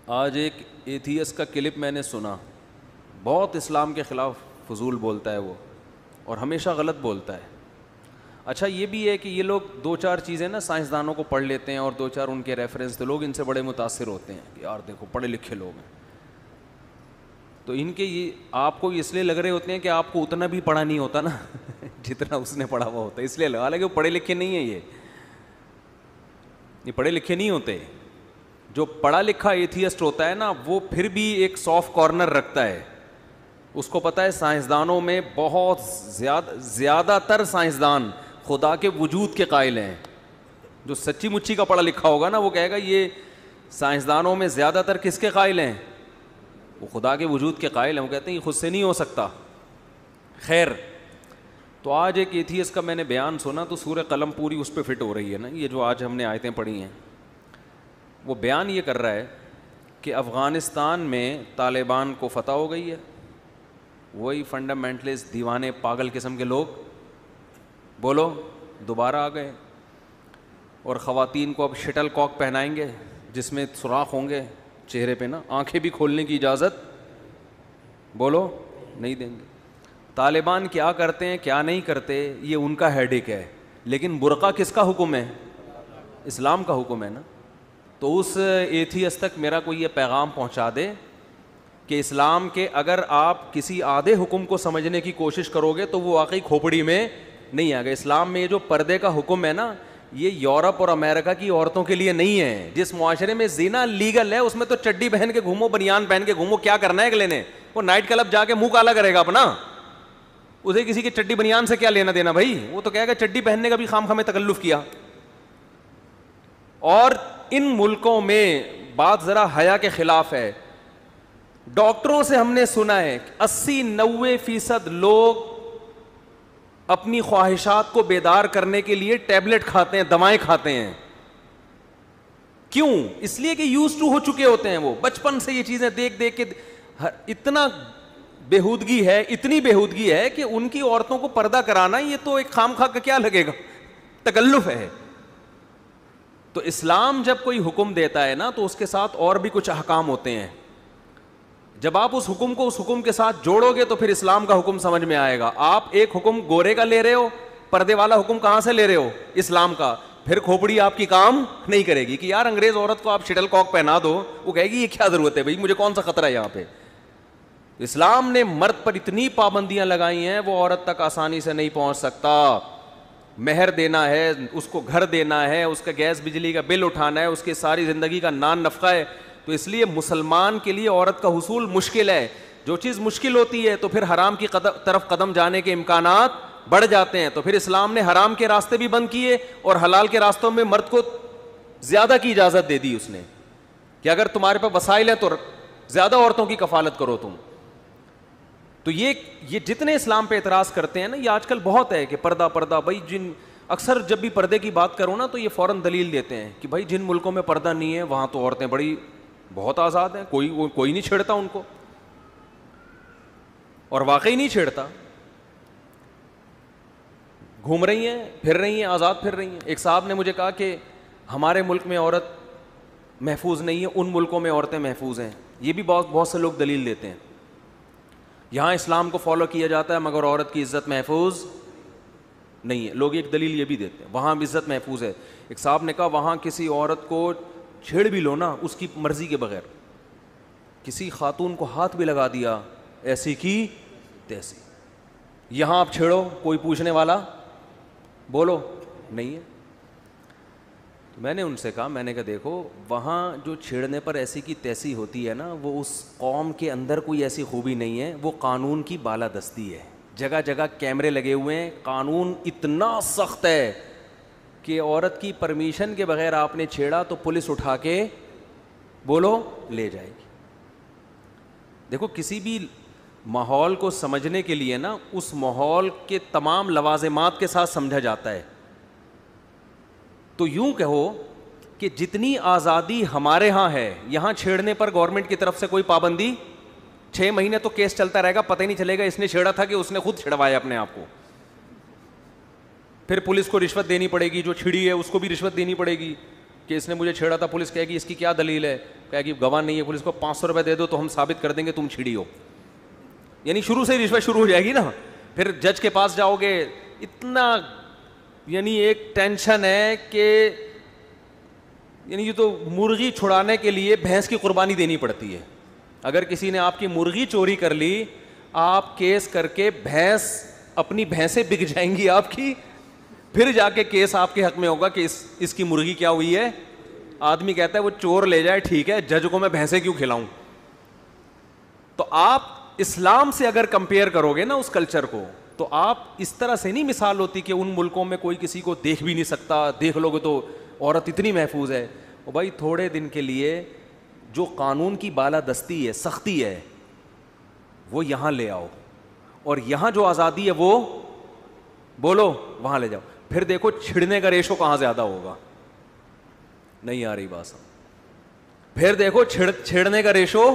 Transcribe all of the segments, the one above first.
آج ایک ایتھیس کا کلپ میں نے سنا, بہت اسلام کے خلاف فضول بولتا ہے وہ, اور ہمیشہ غلط بولتا ہے. اچھا یہ بھی ہے کہ یہ لوگ دو چار چیزیں نا سائنسدانوں کو پڑھ لیتے ہیں اور دو چار ان کے ریفرنس, تو لوگ ان سے بڑے متاثر ہوتے ہیں کہ یار دیکھو پڑھے لکھے لوگ ہیں. تو ان کے یہ آپ کو اس لیے لگ رہے ہوتے ہیں کہ آپ کو اتنا بھی پڑھا نہیں ہوتا نا جتنا اس نے پڑھا ہوا ہوتا ہے, اس لیے حالانکہ وہ پڑھے لکھے نہیں ہیں. یہ پڑھے لکھے نہیں ہوتے. جو پڑھا لکھا ایتھیسٹ ہوتا ہے نا وہ پھر بھی ایک سافٹ کارنر رکھتا ہے. اس کو پتہ ہے سائنسدانوں میں بہت زیادہ تر سائنسدان خدا کے وجود کے قائل ہیں. جو سچی مچی کا پڑھا لکھا ہوگا نا وہ کہے گا یہ سائنسدانوں میں زیادہ تر کس کے قائل ہیں, وہ خدا کے وجود کے قائل ہیں. وہ کہتے ہیں یہ خود سے نہیں ہو سکتا. خیر, تو آج ایک ایتھیسٹ کا میں نے بیان سنا تو سورہ قلم پوری اس پہ فٹ ہو رہی ہے نا, یہ جو آج ہم نے آیتیں پڑھی ہیں. وہ بیان یہ کر رہا ہے کہ افغانستان میں طالبان کو فتح ہو گئی ہے, وہی فنڈامنٹلسٹ دیوانے پاگل قسم کے لوگ بولو دوبارہ آ گئے, اور خواتین کو اب شٹل کاک پہنائیں گے جس میں سوراخ ہوں گے چہرے پہ نا, آنکھیں بھی کھولنے کی اجازت بولو نہیں دیں گے. طالبان کیا کرتے ہیں کیا نہیں کرتے یہ ان کا ہیڈیک ہے, لیکن برقع کس کا حکم ہے؟ اسلام کا حکم ہے نا. تو اس ایتھیسٹ تک میرا کوئی یہ پیغام پہنچا دے کہ اسلام کے اگر آپ کسی آدھے حکم کو سمجھنے کی کوشش کرو گے تو وہ واقعی کھوپڑی میں نہیں آ گئے. اسلام میں یہ جو پردے کا حکم ہے نا یہ یورپ اور امریکہ کی عورتوں کے لیے نہیں ہے. جس معاشرے میں زنا لیگل ہے اس میں تو چڈی پہن کے گھومو, بنیان پہن کے گھومو, کیا کرنا ہے اگلے نے؟ وہ نائٹ کلب جا کے منہ کالا کرے گا اپنا, اسے کسی کی چڈی بنیان سے کیا لینا دینا بھائی. وہ تو کہے گا چڈی پہننے کا بھی خام خامے تکلف کیا. اور ان ملکوں میں بات ذرا حیا کے خلاف ہے. ڈاکٹروں سے ہم نے سنا ہے 80-90% لوگ اپنی خواہشات کو بیدار کرنے کے لیے ٹیبلٹ کھاتے ہیں, دوائیں کھاتے ہیں. کیوں؟ اس لیے کہ یوز ٹو ہو چکے ہوتے ہیں. وہ بچپن سے یہ چیزیں دیکھ دیکھ کے اتنا بےہودگی ہے, اتنی بےہودگی ہے کہ ان کی عورتوں کو پردہ کرانا یہ تو ایک خام خواہ کا کیا لگے گا, تکلف ہے. تو اسلام جب کوئی حکم دیتا ہے نا تو اس کے ساتھ اور بھی کچھ احکام ہوتے ہیں. جب آپ اس حکم کو اس حکم کے ساتھ جوڑو گے تو پھر اسلام کا حکم سمجھ میں آئے گا. آپ ایک حکم گورے کا لے رہے ہو, پردے والا حکم کہاں سے لے رہے ہو؟ اسلام کا. پھر کھوپڑی آپ کی کام نہیں کرے گی کہ یار انگریز عورت کو آپ شٹل کاک پہنا دو, وہ کہے گی یہ کیا ضرورت ہے بھائی, مجھے کون سا خطرہ ہے یہاں پہ. اسلام نے مرد پر اتنی پابندیاں لگائی ہیں وہ عورت تک آسانی سے نہیں پہنچ سکتا. مہر دینا ہے, اس کو گھر دینا ہے, اس کا گیس بجلی کا بل اٹھانا ہے, اس کی ساری زندگی کا نان نفقہ ہے. تو اس لیے مسلمان کے لیے عورت کا حصول مشکل ہے. جو چیز مشکل ہوتی ہے تو پھر حرام کی طرف قدم جانے کے امکانات بڑھ جاتے ہیں. تو پھر اسلام نے حرام کے راستے بھی بند کیے اور حلال کے راستوں میں مرد کو زیادہ کی اجازت دے دی اس نے کہ اگر تمہارے پاس وسائل ہیں تو زیادہ عورتوں کی کفالت کرو تم. تو یہ جتنے اسلام پہ اعتراض کرتے ہیں نا, یہ آج کل بہت ہے کہ پردہ پردہ. بھائی جن اکثر جب بھی پردے کی بات کرو نا تو یہ فوراً دلیل دیتے ہیں کہ بھائی جن ملکوں میں پردہ نہیں ہے وہاں تو عورتیں بہت آزاد ہیں, کوئی نہیں چھیڑتا ان کو. اور واقعی نہیں چھیڑتا, گھوم رہی ہیں, پھر رہی ہیں, آزاد پھر رہی ہیں. ایک صاحب نے مجھے کہا کہ ہمارے ملک میں عورت محفوظ نہیں ہے, ان ملکوں میں عورتیں محفوظ ہیں. یہ بھی بہت سے لوگ دلیل دیتے ہیں. یہاں اسلام کو فالو کیا جاتا ہے مگر عورت کی عزت محفوظ نہیں ہے. لوگ ایک دلیل یہ بھی دیتے ہیں وہاں عزت محفوظ ہے. ایک صاحب نے کہا وہاں کسی عورت کو چھیڑ بھی لو نا اس کی مرضی کے بغیر, کسی خاتون کو ہاتھ بھی لگا دیا ایسی کی تیسی, یہاں آپ چھیڑو کوئی پوچھنے والا بولو نہیں ہے. میں نے ان سے کہا, میں نے کہا دیکھو وہاں جو چھیڑنے پر ایسی کی تیسی ہوتی ہے نا وہ اس قوم کے اندر کوئی ایسی خوبی نہیں ہے, وہ قانون کی بالادستی ہے. جگہ جگہ کیمرے لگے ہوئے ہیں, قانون اتنا سخت ہے کہ عورت کی پرمیشن کے بغیر آپ نے چھیڑا تو پولیس اٹھا کے بولو لے جائے گی. دیکھو کسی بھی ماحول کو سمجھنے کے لیے نا اس ماحول کے تمام لوازمات کے ساتھ سمجھا جاتا ہے. تو یوں کہو کہ جتنی آزادی ہمارے ہاں ہے یہاں چھیڑنے پر گورنمنٹ کی طرف سے کوئی پابندی, 6 مہینے تو کیس چلتا رہے گا, پتہ ہی نہیں چلے گا اس نے چھیڑا تھا کہ اس نے خود چھڑوایا اپنے آپ کو. پھر پولیس کو رشوت دینی پڑے گی, جو چھڑی ہے اس کو بھی رشوت دینی پڑے گی, کہ اس نے مجھے چھیڑا تھا, پولیس کہے گی اس کی کیا دلیل ہے, کہے گی گواہ نہیں ہے, پولیس کو 500 روپے دے دو تو ہم ثابت کر دیں گے تم چھیڑی ہو. یعنی شروع سے ہی رشوت شروع ہو جائے گی نا. پھر جج کے پاس جاؤ گے, اتنا یعنی ایک ٹینشن ہے کہ یعنی یہ تو مرغی چھڑانے کے لیے بھینس کی قربانی دینی پڑتی ہے. اگر کسی نے آپ کی مرغی چوری کر لی, آپ کیس کر کے بھینس, اپنی بھینسیں بک جائیں گی آپ کی, پھر جا کے کیس آپ کے حق میں ہوگا کہ اس کی مرغی کیا ہوئی ہے. آدمی کہتا ہے وہ چور لے جائے ٹھیک ہے, جج کو میں بھینسیں کیوں کھلاؤں. تو آپ اسلام سے اگر کمپیئر کرو گے نا اس کلچر کو, تو آپ اس طرح سے نہیں مثال ہوتی کہ ان ملکوں میں کوئی کسی کو دیکھ بھی نہیں سکتا, دیکھ لو گے تو عورت اتنی محفوظ ہے. او بھائی تھوڑے دن کے لیے جو قانون کی بالادستی ہے, سختی ہے, وہ یہاں لے آؤ, اور یہاں جو آزادی ہے وہ بولو وہاں لے جاؤ. پھر دیکھو چھڑنے کا ریشو کہاں زیادہ ہوگا. نہیں آ رہی بات. پھر دیکھو چھیڑنے کا ریشو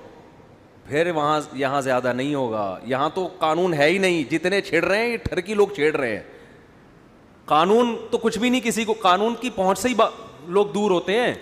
پھر وہاں یہاں زیادہ نہیں ہوگا. یہاں تو قانون ہے ہی نہیں, جتنے چھیڑ رہے ہیں یہ ٹھرکی لوگ چھیڑ رہے ہیں. قانون تو کچھ بھی نہیں, کسی کو قانون کی پہنچ سے ہی لوگ دور ہوتے ہیں.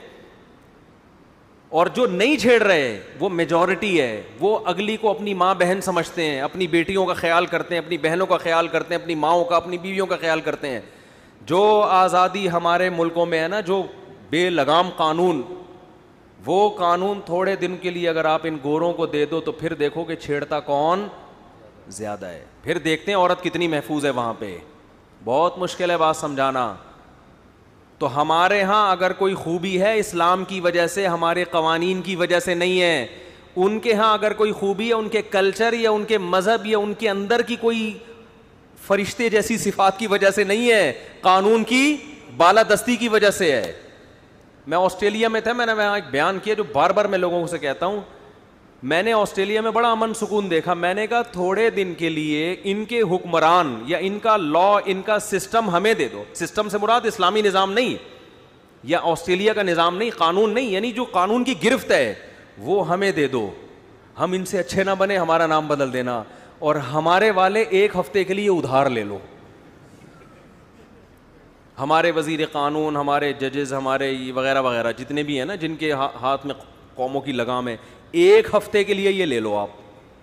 اور جو نہیں چھیڑ رہے وہ میجورٹی ہے, وہ اگلی کو اپنی ماں بہن سمجھتے ہیں, اپنی بیٹیوں کا خیال کرتے ہیں, اپنی بہنوں کا خیال کرتے ہیں, اپنی ماؤں کا, اپنی بیویوں کا خیال کرتے ہیں. جو آزادی ہمارے ملکوں میں ہے نا, جو بے لگام قانون, وہ قانون تھوڑے دن کے لیے اگر آپ ان گوروں کو دے دو تو پھر دیکھو کہ چھیڑتا کون زیادہ ہے. پھر دیکھتے ہیں عورت کتنی محفوظ ہے وہاں پہ. بہت مشکل ہے بات سمجھانا. تو ہمارے ہاں اگر کوئی خوبی ہے اسلام کی وجہ سے, ہمارے قوانین کی وجہ سے نہیں ہے. ان کے ہاں اگر کوئی خوبی ہے ان کے کلچر یا ان کے مذہب یا ان کے اندر کی کوئی فرشتے جیسی صفات کی وجہ سے نہیں ہے, قانون کی بالادستی کی وجہ سے ہے. میں آسٹریلیا میں تھا, میں نے وہاں ایک بیان کیا جو بار بار میں لوگوں سے کہتا ہوں. میں نے آسٹریلیا میں بڑا امن سکون دیکھا. میں نے کہا تھوڑے دن کے لیے ان کے حکمران یا ان کا لا, ان کا سسٹم ہمیں دے دو. سسٹم سے مراد اسلامی نظام نہیں یا آسٹریلیا کا نظام نہیں, قانون نہیں, یعنی جو قانون کی گرفت ہے وہ ہمیں دے دو. ہم ان سے اچھے نہ بنے, ہمارا نام بدل دینا, اور ہمارے والے ایک ہفتے کے لیے ادھار لے لو. ہمارے وزیر قانون, ہمارے ججز, ہمارے وغیرہ وغیرہ جتنے بھی ہیں نا جن کے ہاتھ میں قوموں کی لگام ہے, ایک ہفتے کے لیے یہ لے لو آپ.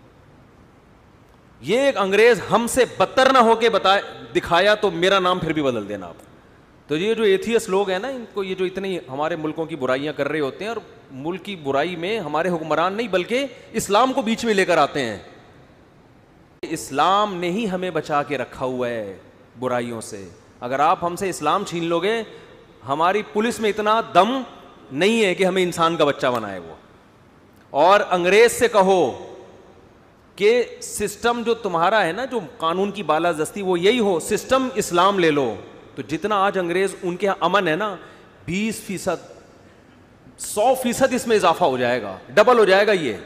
یہ ایک انگریز ہم سے بدتر نہ ہو کے دکھایا تو میرا نام پھر بھی بدل دینا آپ. تو یہ جو ایتھیس لوگ ہیں نا, ان کو یہ جو اتنی ہمارے ملکوں کی برائیاں کر رہے ہوتے ہیں, اور ملک کی برائی میں ہمارے حکمران نہیں بلکہ اسلام کو بیچ میں لے کر آتے ہیں. اسلام نے ہی ہمیں بچا کے رکھا ہوا ہے برائیوں سے. اگر آپ ہم سے اسلام چھین لو گے, ہماری پولیس میں اتنا دم نہیں ہے کہ ہمیں انسان کا بچہ بنائے وہ. اور انگریز سے کہو کہ سسٹم جو تمہارا ہے نا, جو قانون کی بالادستی, وہ یہی ہو, سسٹم اسلام لے لو, تو جتنا آج انگریز ان کے امن ہے نا, 20%, 100% اس میں اضافہ ہو جائے گا, ڈبل ہو جائے گا یہ.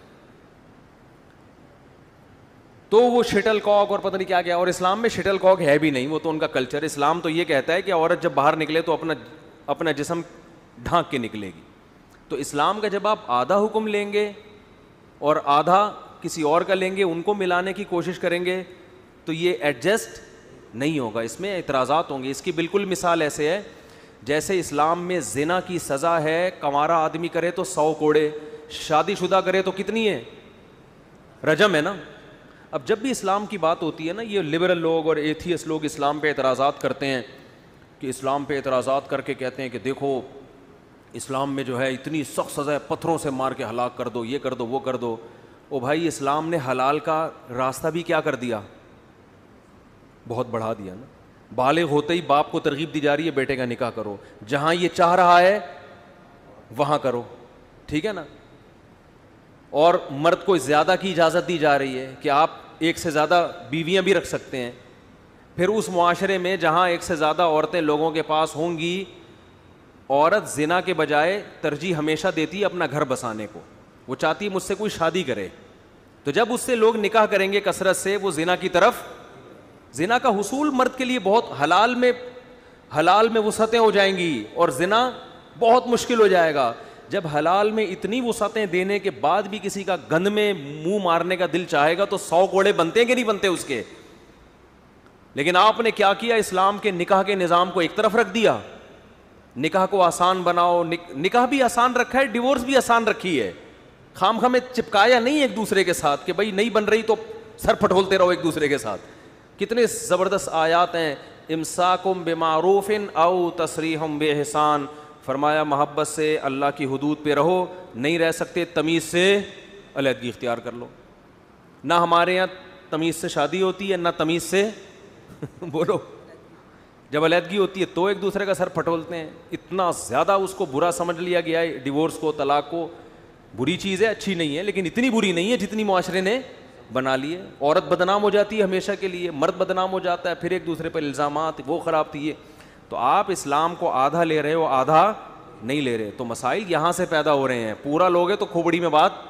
تو وہ شٹل کاک اور پتہ نہیں کیا کیا, اور اسلام میں شٹل کاک ہے بھی نہیں, وہ تو ان کا کلچر. اسلام تو یہ کہتا ہے کہ عورت جب باہر نکلے تو اپنا جسم ڈھانک کے نکلے گی. تو اسلام کا جب آپ آدھا حکم لیں گے اور آدھا کسی اور کا لیں گے, ان کو ملانے کی کوشش کریں گے, تو یہ ایڈجسٹ نہیں ہوگا, اس میں اعتراضات ہوں گے. اس کی بالکل مثال ایسے ہے جیسے اسلام میں زنا کی سزا ہے, کنوارا آدمی کرے تو 100 کوڑے, شادی شدہ کرے تو کتنی ہے, رجم ہے نا. اب جب بھی اسلام کی بات ہوتی ہے نا, یہ لبرل لوگ اور ایتھیس لوگ اسلام پہ اعتراضات کرتے ہیں, کہ اسلام پہ اعتراضات کر کے کہتے ہیں کہ دیکھو اسلام میں جو ہے اتنی سخت سزا ہے, پتھروں سے مار کے ہلاک کر دو, یہ کر دو, وہ کر دو. او بھائی اسلام نے حلال کا راستہ بھی کیا کر دیا, بہت بڑھا دیا نا. بالغ ہوتے ہی باپ کو ترغیب دی جا رہی ہے بیٹے کا نکاح کرو, جہاں یہ چاہ رہا ہے وہاں کرو, ٹھیک ہے نا. اور مرد کو زیادہ کی اجازت دی جا رہی ہے کہ آپ ایک سے زیادہ بیویاں بھی رکھ سکتے ہیں. پھر اس معاشرے میں جہاں ایک سے زیادہ عورتیں لوگوں کے پاس ہوں گی, عورت زنا کے بجائے ترجیح ہمیشہ دیتی ہے اپنا گھر بسانے کو, وہ چاہتی ہے مجھ سے کوئی شادی کرے. تو جب اس سے لوگ نکاح کریں گے کثرت سے, وہ زنا کی طرف, زنا کا حصول مرد کے لیے بہت حلال میں وسعتیں ہو جائیں گی, اور زنا بہت مشکل ہو جائے گا. جب حلال میں اتنی وسعتیں دینے کے بعد بھی کسی کا گند میں منہ مارنے کا دل چاہے گا تو 100 کوڑے بنتے ہیں کہ نہیں بنتے اس کے. لیکن آپ نے کیا کیا, اسلام کے نکاح کے نظام کو ایک طرف رکھ دیا, نکاح کو آسان بناؤ, نکاح بھی آسان رکھا ہے, ڈیورس بھی آسان رکھی ہے. خام خواہ میں چپکایا نہیں ایک دوسرے کے ساتھ کہ بھائی نہیں بن رہی تو سر پھٹولتے رہو ایک دوسرے کے ساتھ. کتنے زبردست آیات ہیں, امساکم بمعروف او تسریحم باحسان, فرمایا محبت سے اللہ کی حدود پہ رہو, نہیں رہ سکتے تمیز سے علیحدگی اختیار کر لو. نہ ہمارے یہاں تمیز سے شادی ہوتی ہے, نہ تمیز سے بولو جب علیحدگی ہوتی ہے تو ایک دوسرے کا سر پھٹولتے ہیں. اتنا زیادہ اس کو برا سمجھ لیا گیا ہے ڈیورس کو, طلاق کو. بری چیز ہے, اچھی نہیں ہے, لیکن اتنی بری نہیں ہے جتنی معاشرے نے بنا لی ہے. عورت بدنام ہو جاتی ہے ہمیشہ کے لیے, مرد بدنام ہو جاتا ہے, پھر ایک دوسرے پر الزامات, وہ خراب تھی. تو آپ اسلام کو آدھا لے رہے ہو, آدھا نہیں لے رہے, تو مسائل یہاں سے پیدا ہو رہے ہیں. پورا لوگے تو کھوپڑی میں بات